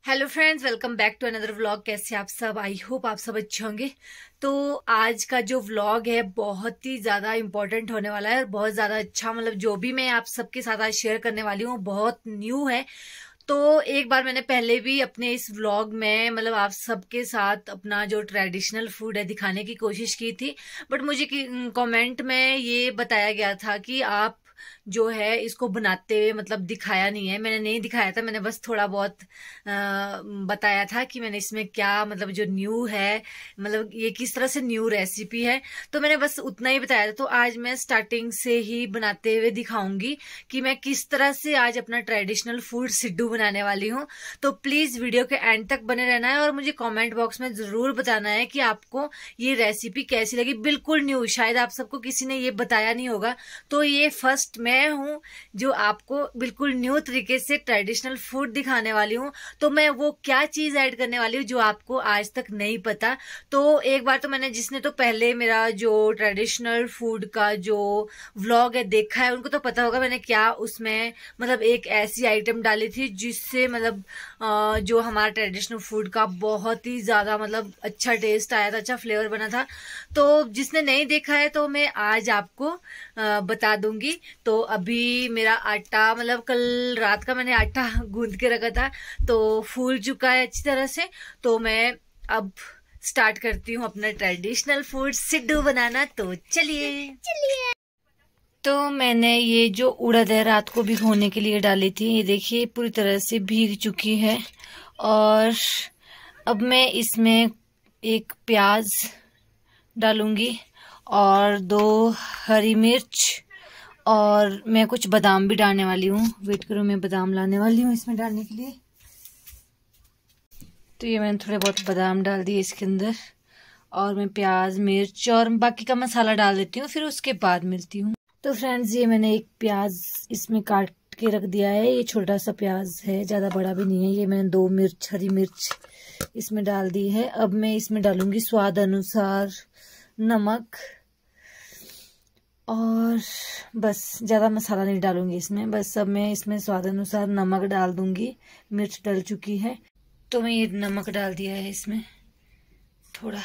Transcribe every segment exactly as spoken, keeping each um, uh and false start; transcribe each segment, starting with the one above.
Hello friends, welcome back to another vlog. कैसे आप सब? आई होप आप सब अच्छे होंगे। तो आज का जो व्लॉग है बहुत ही ज्यादा इम्पोर्टेंट होने वाला है और बहुत ज्यादा अच्छा, मतलब जो भी मैं आप सबके साथ आज शेयर करने वाली हूँ बहुत न्यू है। तो एक बार मैंने पहले भी अपने इस व्लॉग में मतलब आप सबके साथ अपना जो ट्रेडिशनल फूड है दिखाने की कोशिश की थी, बट मुझे कमेंट में ये बताया गया था कि आप जो है इसको बनाते हुए मतलब दिखाया नहीं है। मैंने नहीं दिखाया था, मैंने बस थोड़ा बहुत आ, बताया था कि मैंने इसमें क्या मतलब जो न्यू है, मतलब ये किस तरह से न्यू रेसिपी है, तो मैंने बस उतना ही बताया था। तो आज मैं स्टार्टिंग से ही बनाते हुए दिखाऊंगी कि मैं किस तरह से आज अपना ट्रेडिशनल फूड सिड्डू बनाने वाली हूँ। तो प्लीज वीडियो के एंड तक बने रहना है और मुझे कमेंट बॉक्स में जरूर बताना है कि आपको ये रेसिपी कैसी लगी। बिल्कुल न्यू, शायद आप सबको किसी ने ये बताया नहीं होगा, तो ये फर्स्ट मैं हूँ जो आपको बिल्कुल न्यू तरीके से ट्रेडिशनल फूड दिखाने वाली हूँ। तो मैं वो क्या चीज ऐड करने वाली हूँ जो आपको आज तक नहीं पता। तो एक बार तो मैंने, जिसने तो पहले मेरा जो ट्रेडिशनल फूड का जो व्लॉग है देखा है, उनको तो पता होगा मैंने क्या उसमें मतलब एक ऐसी आइटम डाली थी जिससे मतलब जो हमारा ट्रेडिशनल फूड का बहुत ही ज्यादा मतलब अच्छा टेस्ट आया था, अच्छा फ्लेवर बना था। तो जिसने नहीं देखा है तो मैं आज आपको बता दूंगी। तो अभी मेरा आटा, मतलब कल रात का मैंने आटा गूंद के रखा था, तो फूल चुका है अच्छी तरह से। तो मैं अब स्टार्ट करती हूँ अपना ट्रेडिशनल फूड सिड्डू बनाना। तो चलिए चलिए। तो मैंने ये जो उड़द है रात को भिगोने के लिए डाली थी, ये देखिए पूरी तरह से भीग चुकी है। और अब मैं इसमें एक प्याज डालूंगी और दो हरी मिर्च, और मैं कुछ बादाम भी डालने वाली हूँ। वेट करो, मैं बादाम लाने वाली हूँ इसमें डालने के लिए। तो ये मैंने थोड़े बहुत बादाम डाल दिए इसके अंदर, और मैं प्याज मिर्च और बाकी का मसाला डाल देती हूँ, फिर उसके बाद मिलती हूँ। तो फ्रेंड्स, ये मैंने एक प्याज इसमें काट के रख दिया है। ये छोटा सा प्याज है, ज़्यादा बड़ा भी नहीं है। ये मैंने दो मिर्च, हरी मिर्च इसमें डाल दी है। अब मैं इसमें डालूंगी स्वाद अनुसार नमक, और बस ज़्यादा मसाला नहीं डालूंगी इसमें। बस अब मैं इसमें स्वाद अनुसार नमक डाल दूंगी। मिर्च डल चुकी है तो मैं ये नमक डाल दिया है इसमें थोड़ा।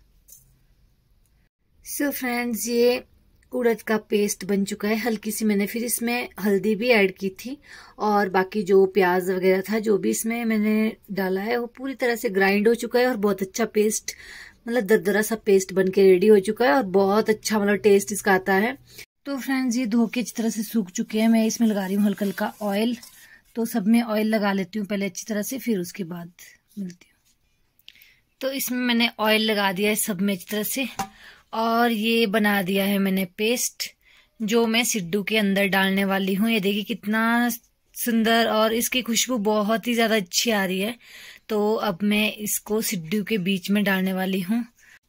सो फ्रेंड्स, ये उड़द का पेस्ट बन चुका है। हल्की सी मैंने फिर इसमें हल्दी भी ऐड की थी, और बाकी जो प्याज वगैरह था जो भी इसमें मैंने डाला है वो पूरी तरह से ग्राइंड हो चुका है, और बहुत अच्छा पेस्ट, मतलब दरदरा सा पेस्ट बन के रेडी हो चुका है, और बहुत अच्छा मतलब टेस्ट इसका आता है। तो फ्रेंड्स, ये धो के अच्छी तरह से सूख चुके हैं। मैं इसमें लगा रही हूँ हल्का हल्का ऑयल। तो सब में ऑयल लगा लेती हूँ पहले अच्छी तरह से, फिर उसके बाद मिलती हूँ। तो इसमें मैंने ऑयल लगा दिया है सब में अच्छी तरह से, और ये बना दिया है मैंने पेस्ट जो मैं सिड्डू के अंदर डालने वाली हूँ। ये देखिए कितना सुंदर, और इसकी खुशबू बहुत ही ज्यादा अच्छी आ रही है। तो अब मैं इसको सिड्डू के बीच में डालने वाली हूँ।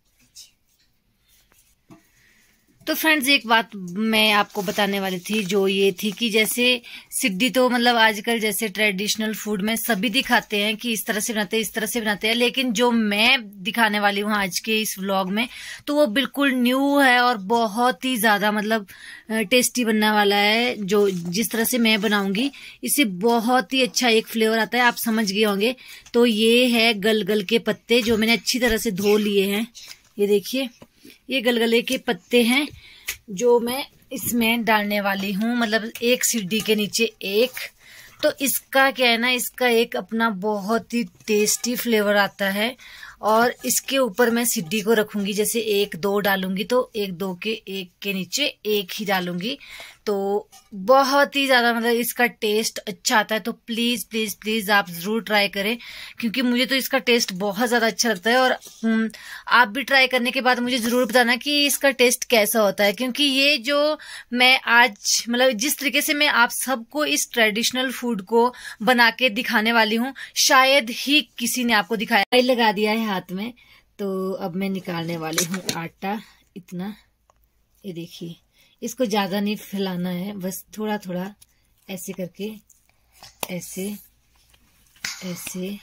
तो फ्रेंड्स, एक बात मैं आपको बताने वाली थी, जो ये थी कि जैसे सिड्डी तो मतलब आजकल जैसे ट्रेडिशनल फूड में सभी दिखाते हैं कि इस तरह से बनाते हैं, इस तरह से बनाते हैं, लेकिन जो मैं दिखाने वाली हूँ आज के इस व्लॉग में, तो वो बिल्कुल न्यू है और बहुत ही ज्यादा मतलब टेस्टी बनने वाला है। जो जिस तरह से मैं बनाऊंगी इससे बहुत ही अच्छा एक फ्लेवर आता है, आप समझ गए होंगे। तो ये है गलगल के पत्ते जो मैंने अच्छी तरह से धो लिए हैं। ये देखिए, ये गलगले के पत्ते हैं जो मैं इसमें डालने वाली हूँ, मतलब एक सीढ़ी के नीचे एक। तो इसका क्या है ना, इसका एक अपना बहुत ही टेस्टी फ्लेवर आता है, और इसके ऊपर मैं सीढ़ी को रखूंगी। जैसे एक दो डालूंगी तो एक दो के एक के नीचे एक ही डालूंगी, तो बहुत ही ज्यादा मतलब इसका टेस्ट अच्छा आता है। तो प्लीज प्लीज प्लीज आप जरूर ट्राई करें, क्योंकि मुझे तो इसका टेस्ट बहुत ज्यादा अच्छा लगता है। और आप भी ट्राई करने के बाद मुझे जरूर बताना कि इसका टेस्ट कैसा होता है, क्योंकि ये जो मैं आज मतलब जिस तरीके से मैं आप सबको इस ट्रेडिशनल फूड को बना के दिखाने वाली हूँ, शायद ही किसी ने आपको दिखाया। लगा दिया है हाथ में। तो अब मैं निकालने वाली हूँ आटा इतना। ये देखिए, इसको ज्यादा नहीं फैलाना है, बस थोड़ा थोड़ा ऐसे करके, ऐसे ऐसे।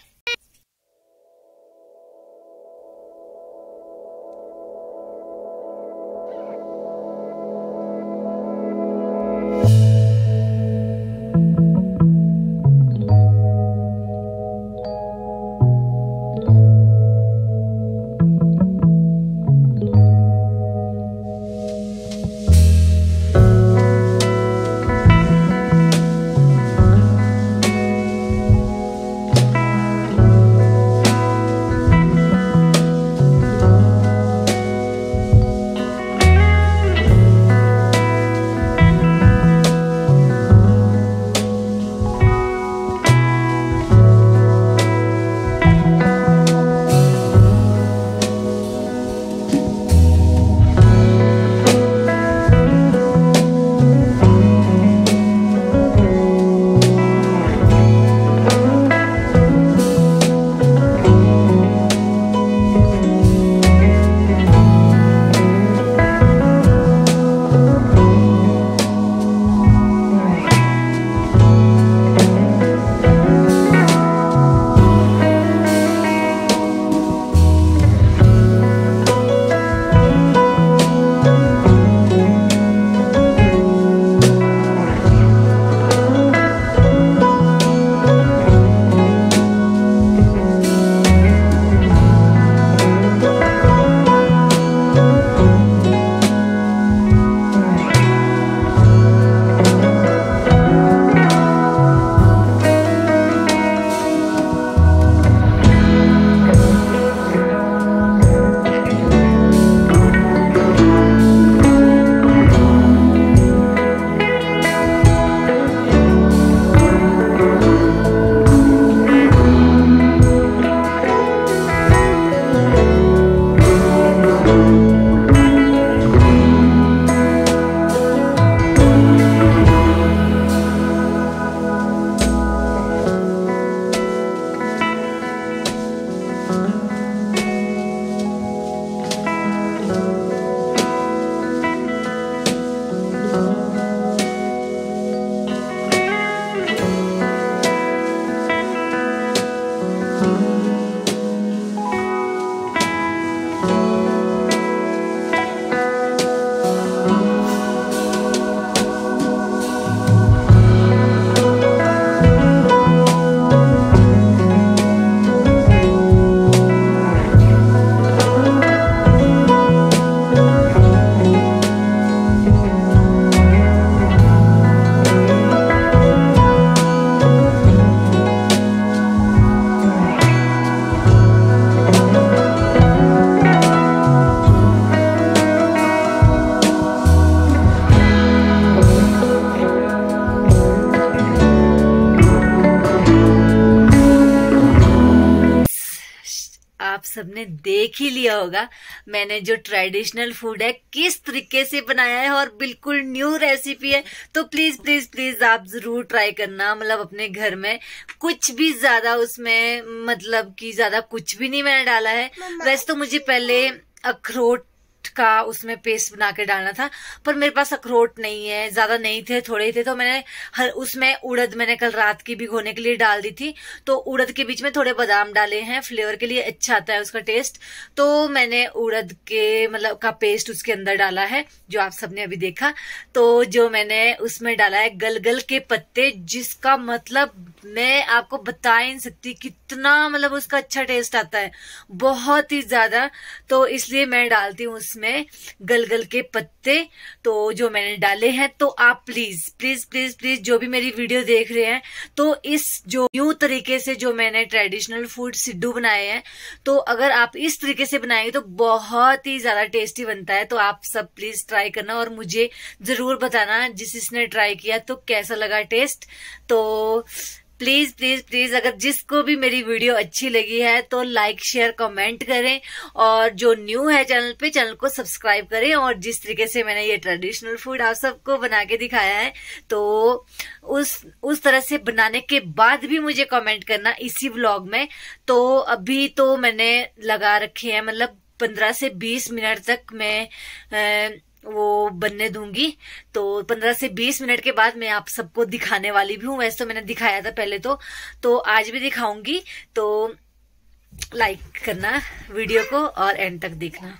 आप सबने देख ही लिया होगा मैंने जो ट्रेडिशनल फूड है किस तरीके से बनाया है और बिल्कुल न्यू रेसिपी है। तो प्लीज प्लीज प्लीज आप जरूर ट्राई करना, मतलब अपने घर में। कुछ भी ज्यादा उसमें मतलब कि ज्यादा कुछ भी नहीं मैंने डाला है। वैसे तो मुझे पहले अखरोट का उसमें पेस्ट बना के डालना था, पर मेरे पास अखरोट नहीं है, ज्यादा नहीं थे, थोड़े ही थे। तो मैंने हर उसमें उड़द मैंने कल रात की भिगोने के लिए डाल दी थी, तो उड़द के बीच में थोड़े बादाम डाले हैं, फ्लेवर के लिए अच्छा आता है उसका टेस्ट। तो मैंने उड़द के मतलब का पेस्ट उसके अंदर डाला है जो आप सबने अभी देखा। तो जो मैंने उसमें डाला है गलगल के पत्ते, जिसका मतलब मैं आपको बता ही नहीं सकती कितना मतलब उसका अच्छा टेस्ट आता है, बहुत ही ज्यादा। तो इसलिए मैं डालती हूँ उसमें गलगल के पत्ते। तो जो मैंने डाले हैं, तो आप प्लीज प्लीज प्लीज प्लीज जो भी मेरी वीडियो देख रहे हैं, तो इस जो न्यू तरीके से जो मैंने ट्रेडिशनल फूड सिड्डू बनाए हैं, तो अगर आप इस तरीके से बनाएंगे तो बहुत ही ज्यादा टेस्टी बनता है। तो आप सब प्लीज ट्राई करना और मुझे जरूर बताना जिस जिसने ट्राई किया तो कैसा लगा टेस्ट। तो प्लीज प्लीज प्लीज अगर जिसको भी मेरी वीडियो अच्छी लगी है तो लाइक शेयर कमेंट करें, और जो न्यू है चैनल पे चैनल को सब्सक्राइब करें। और जिस तरीके से मैंने ये ट्रेडिशनल फूड आप सबको बना के दिखाया है, तो उस उस तरह से बनाने के बाद भी मुझे कमेंट करना इसी व्लॉग में। तो अभी तो मैंने लगा रखे हैं, मतलब पंद्रह से बीस मिनट तक मैं आ, वो बनने दूंगी। तो पंद्रह से बीस मिनट के बाद मैं आप सबको दिखाने वाली भी हूँ। वैसे तो मैंने दिखाया था पहले, तो तो आज भी दिखाऊंगी। तो लाइक करना वीडियो को और एंड तक देखना।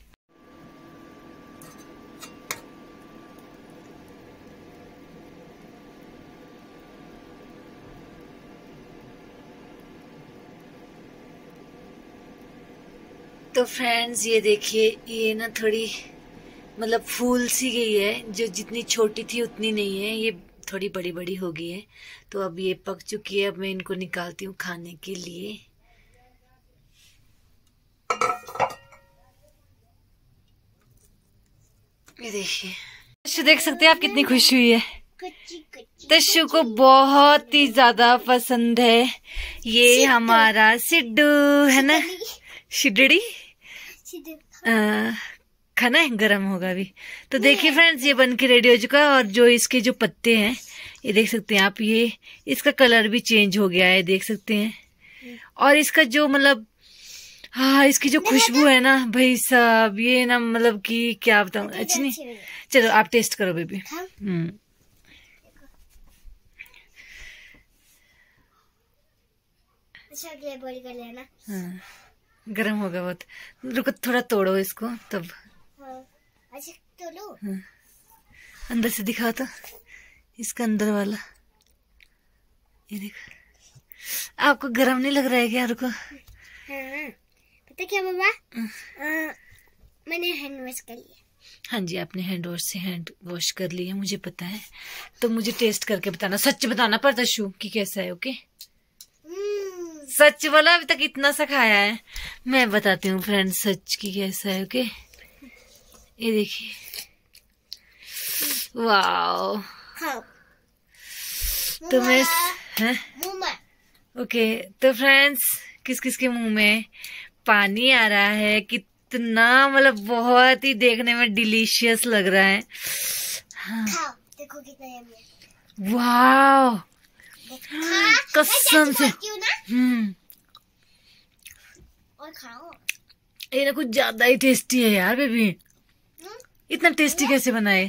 तो फ्रेंड्स ये देखिए, ये ना थोड़ी मतलब फूल सी गई है, जो जितनी छोटी थी उतनी नहीं है, ये थोड़ी बड़ी बड़ी हो गई है। तो अब ये पक चुकी है, अब मैं इनको निकालती हूँ खाने के लिए। ये देखिए, तशु देख सकते हैं आप कितनी खुश हुई है। तशु को बहुत ही ज्यादा पसंद है ये हमारा सिड्डू, है ना शिडड़ी। खाना है, गर्म होगा अभी। तो देखिए फ्रेंड्स, ये बन के रेडी हो चुका है। और जो इसके जो पत्ते हैं ये देख सकते हैं आप, ये इसका कलर भी चेंज हो गया है, देख सकते हैं। और इसका जो मतलब हाँ इसकी जो खुशबू है ना भाई साहब, ये ना मतलब कि क्या बताऊं, अच्छी नहीं। चलो आप टेस्ट करो बेबी। हम्म हाँ, गर्म होगा बहुत। रुको थोड़ा तोड़ो इसको तब। तो लो। हाँ। अंदर से दिखा तो इसका अंदर वाला, ये देखो। आपको गर्म नहीं लग रहा है क्या? रुको। हाँ, पता क्या बाबा, मैंने हैंड वॉश कर लिया। हाँ जी, आपने हैंड वॉश से हैंड वॉश कर लिया, मुझे पता है। तो मुझे टेस्ट करके बताना, सच बताना पर तशु कि कैसा है। ओके सच बोला, अभी तक इतना सा खाया है। मैं बताती हूँ फ्रेंड्स सच की कैसा है। ओके ये देखिए, वाओ। हाँ। तो मैं ओके तो फ्रेंड्स, किस किस के मुंह में पानी आ रहा है, कितना मतलब बहुत ही देखने में डिलीशियस लग रहा है। हाँ। देखो कितना यम्मी है। वाओ कसम से। हम्म और खाओ, ये ना कुछ ज्यादा ही टेस्टी है यार बेबी। इतना टेस्टी कैसे बनाए?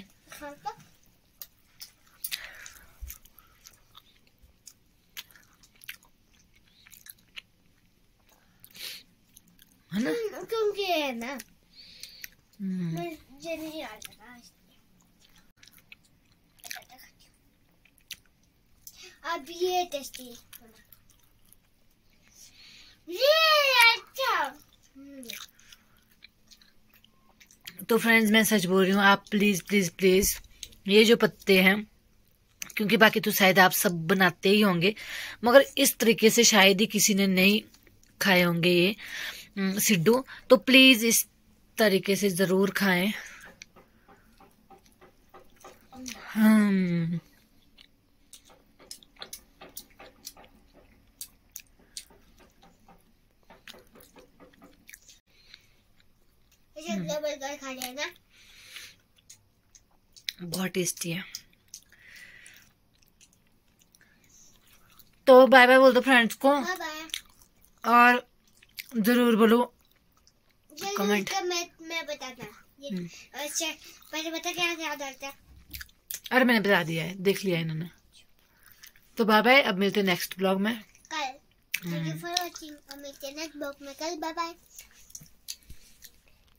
है ना, क्योंकि है ना मुझे नहीं आता ना। अब ये टेस्टी, ये अच्छा। तो फ्रेंड्स मैं सच बोल रही हूँ, आप प्लीज प्लीज प्लीज ये जो पत्ते हैं, क्योंकि बाकी तो शायद आप सब बनाते ही होंगे, मगर इस तरीके से शायद ही किसी ने नहीं खाए होंगे ये सिड्डू। तो प्लीज इस तरीके से जरूर खाएं। हम्म बर्गर खा लिया ना, बहुत टेस्टी है। तो बाय बाय बोल दो फ्रेंड्स को, बाय बाय। और जरूर बोलो जल्दी कमेंट। उसका मैं मैं बताता ये अच्छा पहले बता क्या याद आता है। अरे मैंने बता दिया है, देख लिया इन्होंने। तो बाय बाय, अब मिलते हैं नेक्स्ट ब्लॉग में कल। थैंक यू फॉर वॉचिंग, और मिलते हैं नेक्स्ट ब्लॉग में कल। Bye bye.